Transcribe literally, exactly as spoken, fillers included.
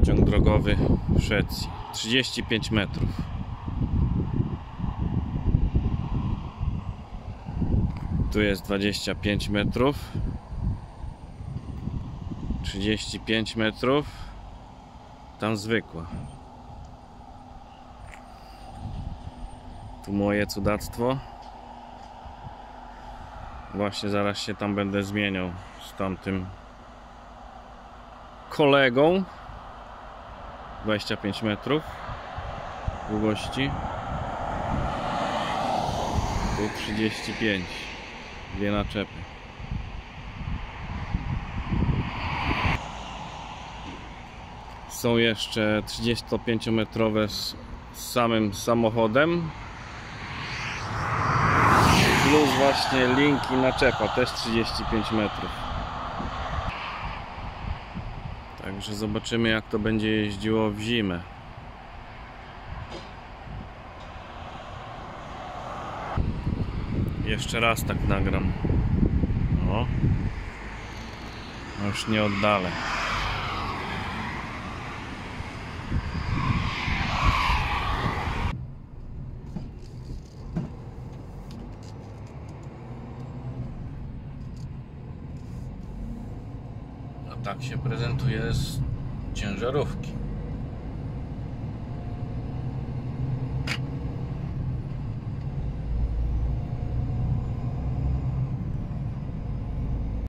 pociąg drogowy w Szwecji. trzydzieści pięć metrów. Tu jest dwadzieścia pięć metrów. trzydzieści pięć metrów. Tam zwykła. Tu moje cudactwo. Właśnie zaraz się tam będę zmieniał z tamtym kolegą. dwadzieścia pięć metrów długości. Tu trzydzieści pięć. Dwie naczepy. Są jeszcze trzydziestopięciometrowe z, z samym samochodem. Plus właśnie link i naczepa, też trzydzieści pięć metrów. Także zobaczymy, jak to będzie jeździło w zimę. Jeszcze raz tak nagram. O. No już nie oddalę. A tak się prezentuje z ciężarówki.